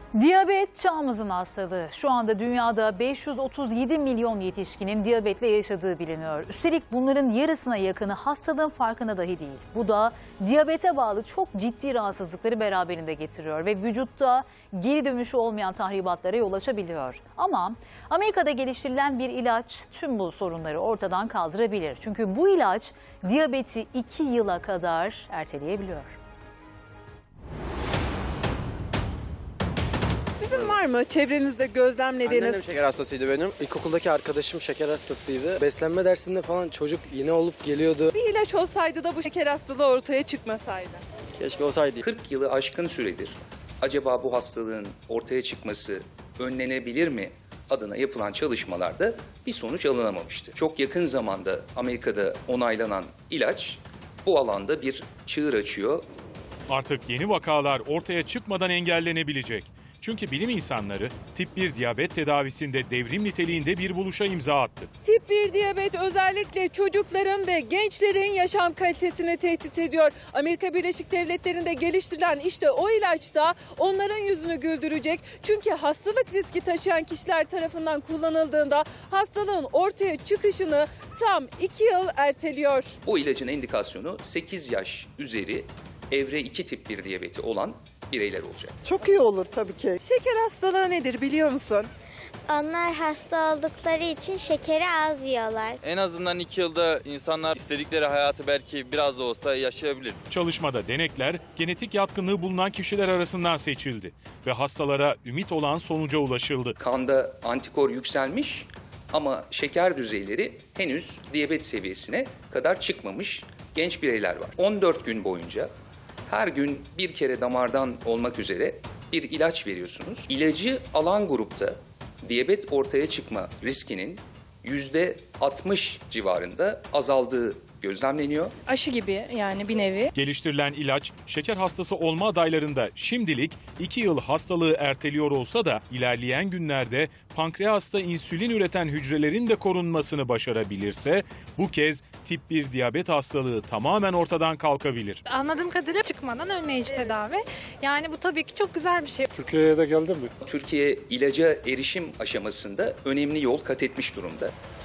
Diyabet çağımızın hastalığı. Şu anda dünyada 537 milyon yetişkinin diyabetle yaşadığı biliniyor. Üstelik bunların yarısına yakını hastalığın farkında dahi değil. Bu da diyabete bağlı çok ciddi rahatsızlıkları beraberinde getiriyor ve vücutta geri dönüşü olmayan tahribatlara yol açabiliyor. Ama Amerika'da geliştirilen bir ilaç tüm bu sorunları ortadan kaldırabilir. Çünkü bu ilaç diyabeti 2 yıla kadar erteleyebiliyor. Sizin var mı çevrenizde gözlemlediğiniz? Annem şeker hastasıydı benim. İlkokuldaki arkadaşım şeker hastasıydı. Beslenme dersinde falan çocuk iğne olup geliyordu. Bir ilaç olsaydı da bu şeker hastalığı ortaya çıkmasaydı. Keşke olsaydı. 40 yılı aşkın süredir acaba bu hastalığın ortaya çıkması önlenebilir mi adına yapılan çalışmalarda bir sonuç alınamamıştı. Çok yakın zamanda Amerika'da onaylanan ilaç bu alanda bir çığır açıyor. Artık yeni vakalar ortaya çıkmadan engellenebilecek. Çünkü bilim insanları tip 1 diyabet tedavisinde devrim niteliğinde bir buluşa imza attı. Tip 1 diyabet özellikle çocukların ve gençlerin yaşam kalitesini tehdit ediyor. Amerika Birleşik Devletleri'nde geliştirilen işte o ilaç da onların yüzünü güldürecek. Çünkü hastalık riski taşıyan kişiler tarafından kullanıldığında hastalığın ortaya çıkışını tam 2 yıl erteliyor. Bu ilacın indikasyonu 8 yaş üzeri evre 2 tip 1 diyabeti olan bireyler olacak. Çok iyi olur tabii ki. Şeker hastalığı nedir biliyor musun? Onlar hasta oldukları için şekeri az yiyorlar. En azından 2 yılda insanlar istedikleri hayatı belki biraz da olsa yaşayabilir. Çalışmada denekler genetik yatkınlığı bulunan kişiler arasından seçildi ve hastalara ümit olan sonuca ulaşıldı. Kanda antikor yükselmiş ama şeker düzeyleri henüz diyabet seviyesine kadar çıkmamış genç bireyler var. 14 gün boyunca her gün bir kere damardan olmak üzere bir ilaç veriyorsunuz. İlacı alan grupta diyabet ortaya çıkma riskinin %60 civarında azaldığı gözlemleniyor. Aşı gibi yani bir nevi. Geliştirilen ilaç şeker hastası olma adaylarında şimdilik 2 yıl hastalığı erteliyor olsa da ilerleyen günlerde pankreasta insülin üreten hücrelerin de korunmasını başarabilirse bu kez tip 1 diyabet hastalığı tamamen ortadan kalkabilir. Anladığım kadarıyla çıkmadan önleyici tedavi. Yani bu tabii ki çok güzel bir şey. Türkiye'ye de geldi mi? Türkiye ilaca erişim aşamasında önemli yol kat etmiş durumda.